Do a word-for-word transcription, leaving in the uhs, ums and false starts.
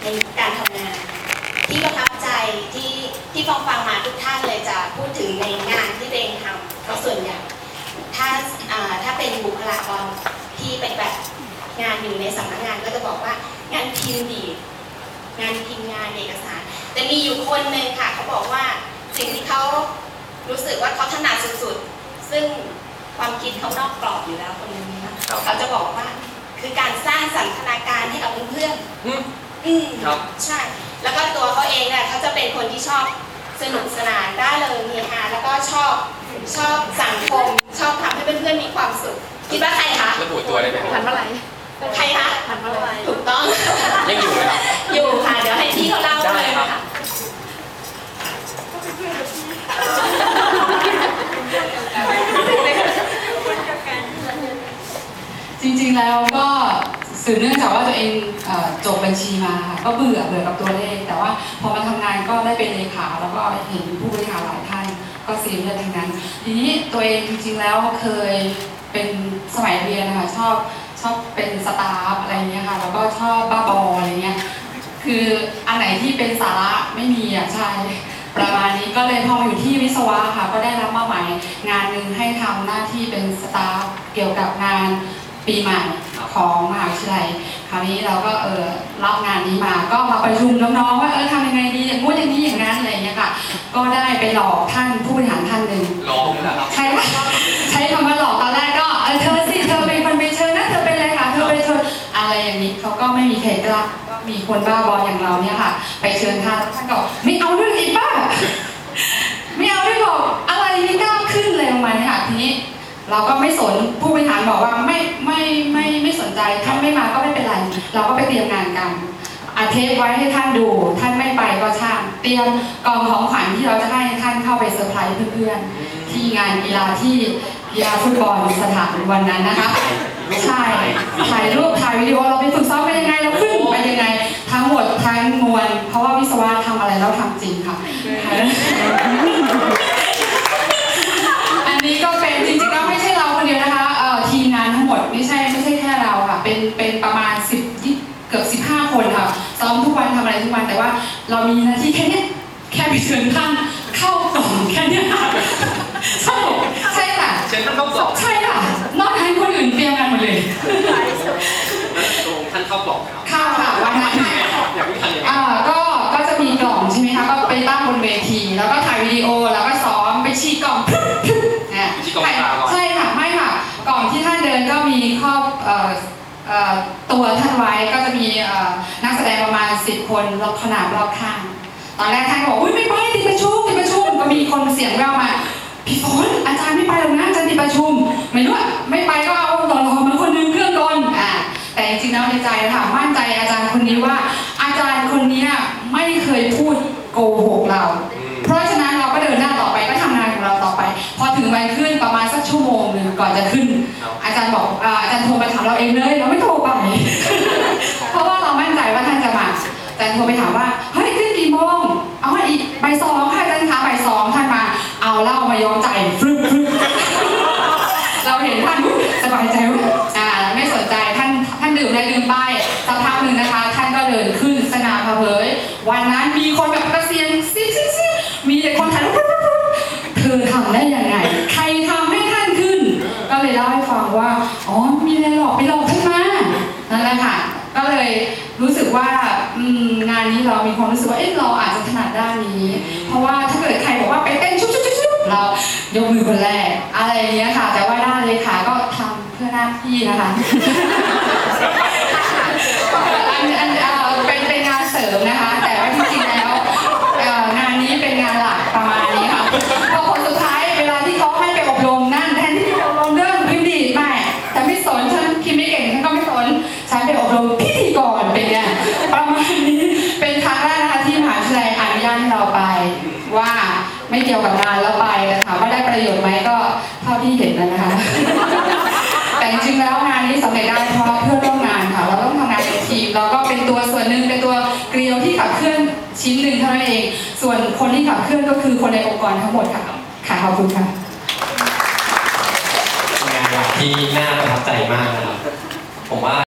ในการทำงานที่ประทับใจที่ที่ฟังฟังมาทุกท่านเลยจะพูดถึงในงานที่ตัวเองทำก็ส่วนใหญ่ถ้าถ้าเป็นบุคลากรที่เป็นแบบงานอยู่ในสำนักงานก็จะบอกว่างานพิมพ์ดีงานพิมพ์งานเอกสารแต่มีอยู่คนหนึ่งค่ะเขาบอกว่าสิ่งที่เขารู้สึกว่าเขาถนัดสุดๆซึ่งความคิดเขานอกกรอบอยู่แล้วคนนี้นะเขาจะบอกว่าคือการสร้างสันทนาการให้กับเพื่อนๆอืมใช่แล้วก็ตัวเขาเองเนี่ยเขาจะเป็นคนที่ชอบสนุกสนานร่าเริงเฮฮาแล้วก็ชอบชอบสังคมชอบทำให้เพื่อนๆมีความสุขคิดว่าใครคะระบุตัวได้ไหมพันเมื่อไหร่ใครคะพันเมื่อไหร่ถูกต้องยังอยู่ไหมครับอยู่ค่ะเดี๋ยวให้พี่เขาเล่าเลยค่ะจริงๆแล้วก็สืบเนื่องจากว่าตัวเองจบบัญชีมาค่ะก็เบื่อเบื่อกับตัวเลขแต่ว่าพอมาทำงานก็ได้เป็นเลขาแล้วก็เห็นผู้บริหารหลายท่านก็ซีเรียสทั้งนั้นทีนี้ตัวเองจริงๆแล้วเคยเป็นสมัยเรียนนะคะชอบชอบเป็นสตาฟอะไรเงี้ยค่ะแล้วก็ชอบบ้าบออะไรเงี้ยคืออันไหนที่เป็นสาระไม่มีอ่ะใช่ประมาณนี้ก็เลยพอมาอยู่ที่วิศวะค่ะก็ได้รับมอบหมายงานหนึ่งให้ทำหน้าที่เป็นสตาฟเกี่ยวกับงานปีใหม่ของมหาวิทยาลัยคราวนี้เราก็เออรับงานนี้มาก็มาประชุมน้องๆว่าเออทำยังไงดีอย่างงู้นอย่างนี้อย่างนั้นอะไรอย่างเงี้ยค่ะก็ได้ไปหลอกท่านผู้บริหารท่านหนึ่งหลอกนี่แหละครับใช่ใช้คำว่าหลอกตอนแรกก็เออเธอสิเธอเป็นคนไปเชิญนะเธอเป็นอะไรคะเธอไปเชิญอะไรอย่างนี้เขาก็ไม่มีใครกล้าก็มีคนบ้าบออย่างเราเนี่ยค่ะไปเชิญท่านท่านก็ไม่เอาด้วยอีกป้าไม่เอาด้วยหรอกอะไรไม่กล้าขึ้นเลยประมาณนี้ค่ะทีนี้เราก็ไม่สนผู้บริหารบอกว่าไม่ไม่ไม่ไม่สนใจท่านไม่มาก็ไม่เป็นไรเราก็ไปเตรียมงานกันอาเทปไว้ให้ท่านดูท่านไม่ไปก็ช่างเตรียมกล่องของขวัญที่เราจะให้ท่านเข้าไปเซอร์ไพรส์เพื่อนๆที่งานกีฬาที่กีฬาฟุตบอลสถานวันนั้นนะคะใช่ถ่ายรูปถ่ายวิดีโอเราไปฝึกซ้อมไปยังไงเราขึ้นไปยังไงทั้งหมดทั้งมวลเพราะว่าวิศวะทำอะไรแล้วทำจริงค่ะอันนี้ก็เป็นจริงๆแล้วไม่ใช่เราคนเดียวนะคะเอ่อทีมงานทั้งหมดไม่ใช่ไม่ใช่แค่เราค่ะเป็นเป็นประมาณสิบเกือบสิบห้าคนค่ะซ้อมทุกวันทำอะไรทุกวันแต่ว่าเรามีหน้าที่แค่นี้แค่ไปเชิญท่านเข้ากล่องแค่นี้ค่ะใช่ใช่ค่ะเชิญท่านเข้ากล่องใช่ค่ะนอกจากคนอื่นเตรียมงานหมดเลยตรงท่านเข้ากล่องครับเข้าค่ะวันนั้นอยากไม่ทันเลยอ่าก็ก็จะมีกล่องใช่ไหมคะก็ไปตั้งบนเวทีแล้วก็ถ่ายวิดีโอแล้วก็ซ้อมไปฉีกกล่องใช่ค่ะไม่ค่ะก่อนที่ท่านเดินก็มีครอบตัวท่านไว้ก็จะมีนักแสดงประมาณสิบคนรอบขนาบรอบข้างตอนแรกท่านบอกอุ้ยไม่ไปติดประชุมติดประชุมก็มีคนเสียงแววมาพี่ฝนอาจารย์ไม่ไปหรอกนะอาจารย์ติดประชุมไม่รู้ไม่ไปก็เอาหล่อๆมาคนนึงเครื่องก่อนอ่าแต่จริงๆแล้วในใจค่ะมั่นใจอาจารย์คนนี้ว่าอาจารย์คนนี้ไม่เคยพูดโกหกเราเพราะฉะนั้นเราก็เดินหน้าต่อไปก็ทำงานของเราต่อไปพอถึงวันขึ้นประมาณสักชั่วโมงหนึ่งก่อนจะขึ้นอาจารย์บอกอาจารย์โทรมาถามเราเองเลยเราไม่โทรไปเพราะว่าเรามั่นใจว่าท่านจะมาอาจารย์โทรไปถามว่าเฮ้ยขึ้นกี่โมงเอาให้อีกบ่ายสองค่ะอาจารย์คะบ่ายสองท่านมาเอาเหล้ามาย้อมใจฟรึ้งฟรึ้งเราเห็นท่านสบายใจว่าอ่าไม่สนใจท่านท่านดื่มได้ดื่มไปสักพักหนึ่งนะคะท่านก็เดินขึ้นสนามพะเผยวันนั้นมีคนแบบกระเซียนซิซิซิมีแต่คนถ่ายรูปเธอทำได้ยังไงใครทำให้ท่านขึ้นก็เลยเล่าให้ฟังว่าอ๋อมีอะไรหลอกไปหลอกท่านมานั่นแหละค่ะก็เลยรู้สึกว่างานนี้เรามีความรู้สึกว่าเอ๊ะเราอาจจะถนัดด้านนี้เพราะว่าถ้าเกิดใครบอกว่าไปเต้นชุบชุบชุบชุบเรายกมือคนแรกอะไรอย่างเงี้ยค่ะแต่ว่าด้านเลยค่ะก็ทำเพื่อหน้าที่นะคะอันอันเป็นเป็นงานเสริมนะคะแต่ว่าจริงๆแล้วงานนี้เป็นงานหลักประมาณนี้ค่ะพอผลสุดท้ายเวลาที่เขาให้ไปอบรมนั่นแทนที่จะอบรมเรื่องพิมพ์ดีดไม่แต่ไม่สนฉันพิมพ์ไม่เก่งฉันก็ไม่สนฉันไปอบรมพิธีกรเป็นไงประมาณนี้เป็นครั้งแรกนะคะที่มหาวิทยาลัยอนุญาตให้เราไปว่าไม่เกี่ยวกับงานแล้วไปถามว่าได้ประโยชน์ไหมก็เท่าที่เห็นนะคะแต่จริงๆแล้วงานนี้สำเร็จได้เพราะเพื่อนร่วมงานค่ะเราต้องทำงานเป็นทีมเราก็เป็นตัวส่วนหนึ่งเป็นตัวเกลียวที่ขับเคลื่อนชิ้นหนึ่งเท่านั้นเองส่วนคนที่ขับเคลื่อนก็คือคนในองค์กรทั้งหมดค่ะค่ะขอบคุณค่ะงานที่น่าประทับใจมากนะครับผมว่า